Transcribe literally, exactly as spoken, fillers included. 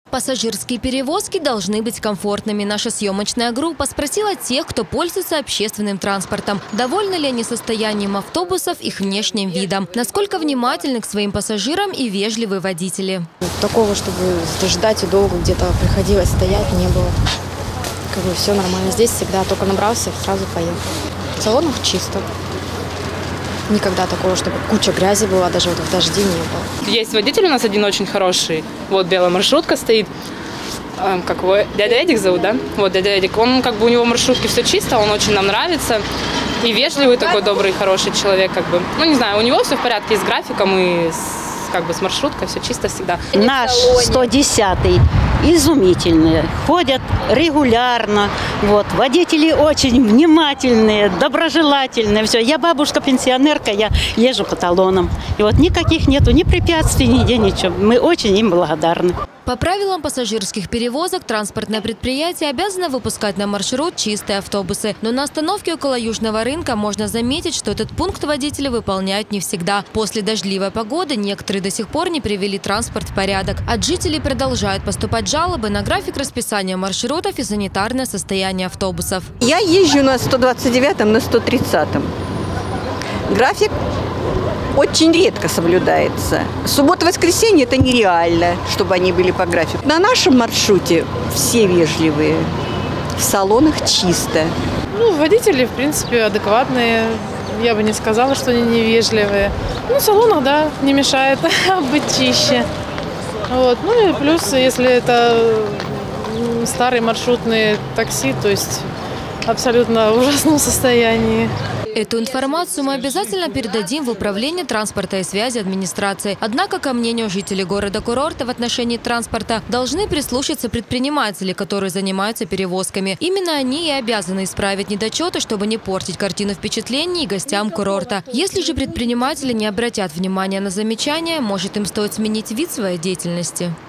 Пассажирские перевозки должны быть комфортными. Наша съемочная группа спросила тех, кто пользуется общественным транспортом, довольны ли они состоянием автобусов, их внешним видом, насколько внимательны к своим пассажирам и вежливые водители. Такого, чтобы ждать и долго где-то приходилось стоять, не было. Как бы все нормально. Здесь всегда только набрался, сразу поехал. В салонах чисто. Никогда такого, чтобы куча грязи была, даже вот в дожди не было. Есть водитель у нас один очень хороший. Вот белая маршрутка стоит. Как его? Дядя Эдик зовут, да? Вот дядя Эдик. Он как бы у него в маршрутке все чисто, он очень нам нравится. И вежливый такой, добрый, хороший человек, как бы. Ну, не знаю, у него все в порядке и с графиком, и с, как бы с маршруткой, все чисто всегда. Наш сто десятый изумительные, ходят регулярно. Вот. Водители очень внимательные, доброжелательные. Все. Я бабушка-пенсионерка, я езжу по талонам. И вот никаких нету, ни препятствий, нигде ничего. Мы очень им благодарны. По правилам пассажирских перевозок транспортное предприятие обязано выпускать на маршрут чистые автобусы. Но на остановке около Южного рынка можно заметить, что этот пункт водители выполняют не всегда. После дождливой погоды некоторые до сих пор не привели транспорт в порядок. От жителей продолжают поступать жалобы на график расписания маршрутов и санитарное состояние автобусов. Я езжу на сто двадцать девятом, на сто тридцатом. График очень редко соблюдается. Суббота-воскресенье – это нереально, чтобы они были по графику. На нашем маршруте все вежливые, в салонах чисто. Ну, водители, в принципе, адекватные. Я бы не сказала, что они невежливые. Ну, в салонах, да, не мешает быть чище. Вот. Ну и плюс, если это старые маршрутные такси, то есть абсолютно в ужасном состоянии. Эту информацию мы обязательно передадим в Управление транспорта и связи администрации. Однако, ко мнению жителей города-курорта в отношении транспорта, должны прислушаться предприниматели, которые занимаются перевозками. Именно они и обязаны исправить недочеты, чтобы не портить картину впечатлений гостям курорта. Если же предприниматели не обратят внимания на замечания, может им стоит сменить вид своей деятельности.